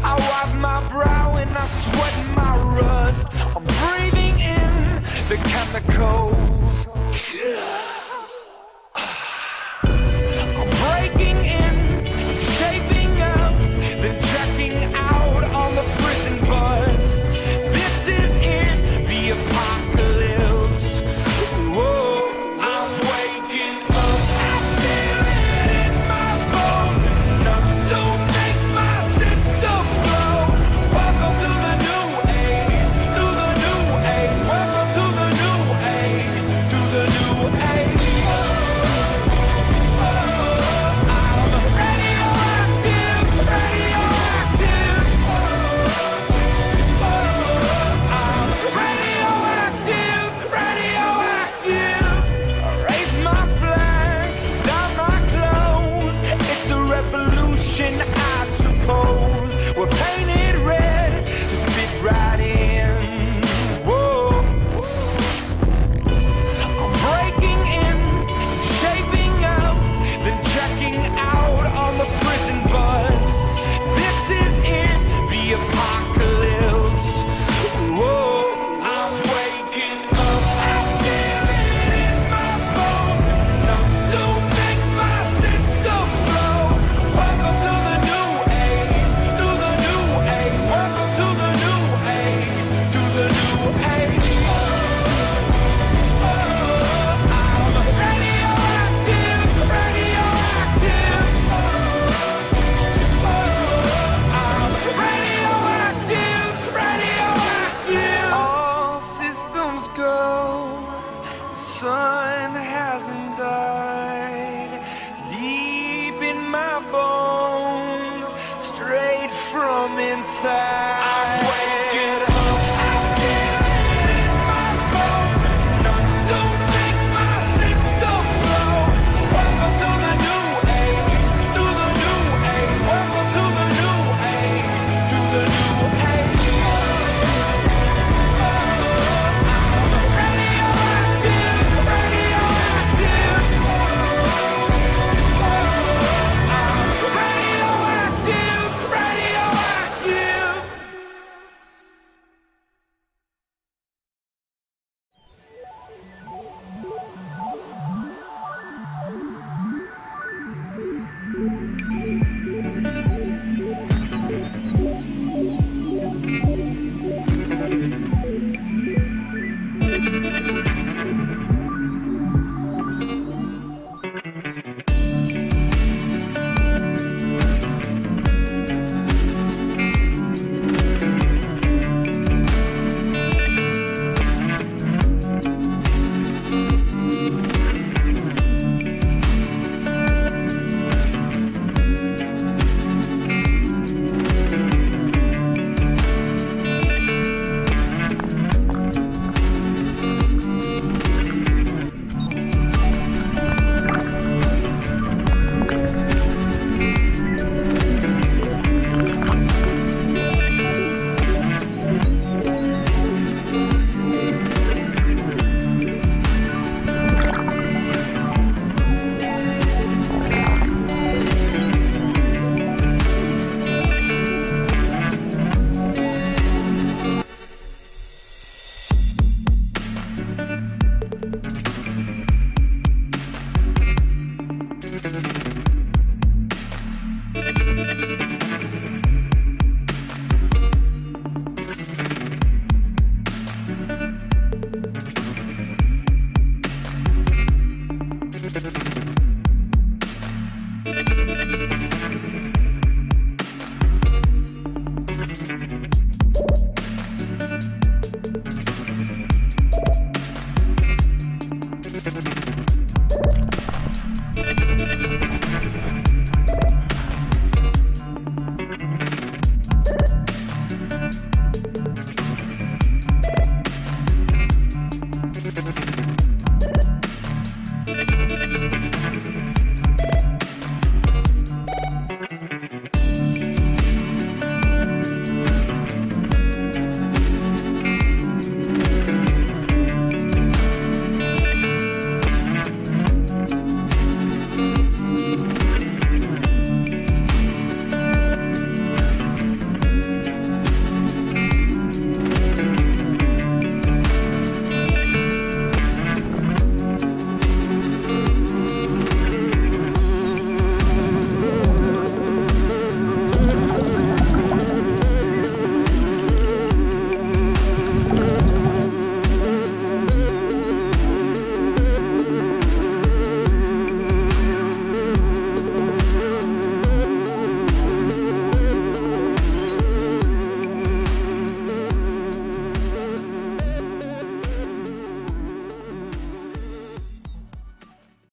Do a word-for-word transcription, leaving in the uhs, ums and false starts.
I wipe my brow and I sweat my rust. I'm breathing in the chemicals. I'm breaking in, shaping up, then checking out on the prison bus. This is it, the apocalypse. Whoa, I'm waking up. I feel it in my bones. Enough to make my system blow. Welcome to the new age, to the new age. Welcome to the new age, to the new age. I suppose we're painted red to fit right in. Whoa, I'm breaking in, shaping up, then checking out on the prison bus. This is it, the apocalypse. Whoa, I'm waking up. I feel it in my bones. Enough to make my system blow. Welcome to the new age, to the new age. Welcome to the new age, to the new age. I'm radioactive, radioactive. I'm radioactive, radioactive. All systems go. The sun hasn't died. Deep in my bones, straight from inside.